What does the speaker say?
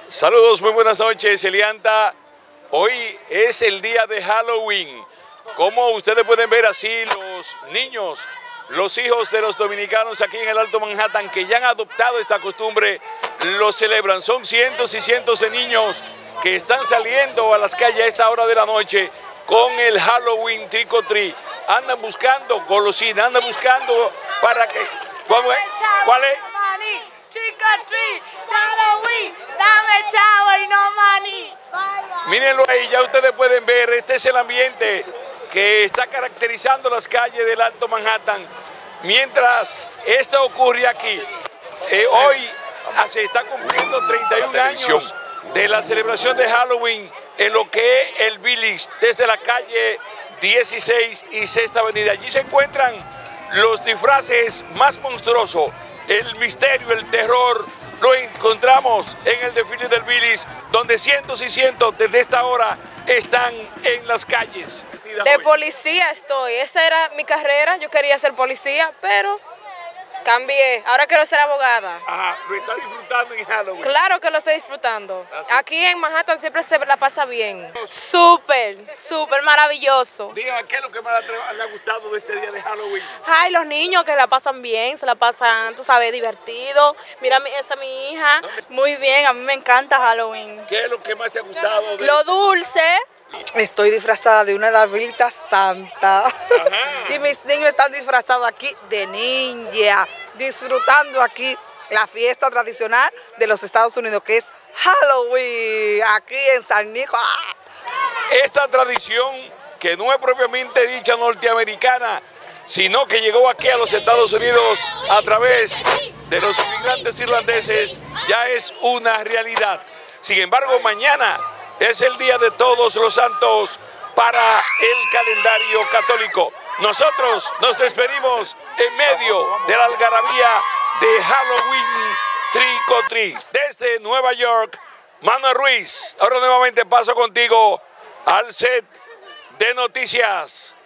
Saludos, muy buenas noches, Elianta. Hoy es el día de Halloween. Como ustedes pueden ver así, los niños, los hijos de los dominicanos aquí en el Alto Manhattan, que ya han adoptado esta costumbre, lo celebran. Son cientos y cientos de niños que están saliendo a las calles a esta hora de la noche con el Halloween Trick or Treat. Andan buscando golosinas, andan buscando para que... ¿Cuál es? Trick or treat, Halloween, dame chavo y no maní. Mírenlo ahí, ya ustedes pueden ver, este es el ambiente que está caracterizando las calles del Alto Manhattan. Mientras esto ocurre aquí, hoy se está cumpliendo 31 años de la celebración de Halloween en lo que es el Village, desde la calle 16 y Sexta Avenida. Allí se encuentran los disfraces más monstruosos. El misterio, el terror, lo encontramos en el desfile del Village, donde cientos y cientos desde esta hora están en las calles. De policía estoy, esa era mi carrera, yo quería ser policía, pero cambié, ahora quiero ser abogada. Ajá, lo está disfrutando en Halloween. Claro que lo estoy disfrutando. Aquí en Manhattan siempre se la pasa bien. Súper maravilloso. Dígame, ¿qué es lo que más le ha gustado de este día de Halloween? Ay, los niños que la pasan bien, se la pasan, tú sabes, divertido. Mira, esa es mi hija. Muy bien, a mí me encanta Halloween. ¿Qué es lo que más te ha gustado? Lo dulce. Estoy disfrazada de una Davilita Santa. Y mis niños están disfrazados aquí de ninja, disfrutando aquí la fiesta tradicional de los Estados Unidos, que es Halloween, aquí en San Nicolás. Esta tradición, que no es propiamente dicha norteamericana, sino que llegó aquí a los Estados Unidos a través de los inmigrantes irlandeses, ya es una realidad. Sin embargo, mañana es el Día de Todos los Santos para el calendario católico. Nosotros nos despedimos en medio de la algarabía de Halloween Trick or Treat. Desde Nueva York, Manuel Ruiz. Ahora nuevamente paso contigo al set de noticias.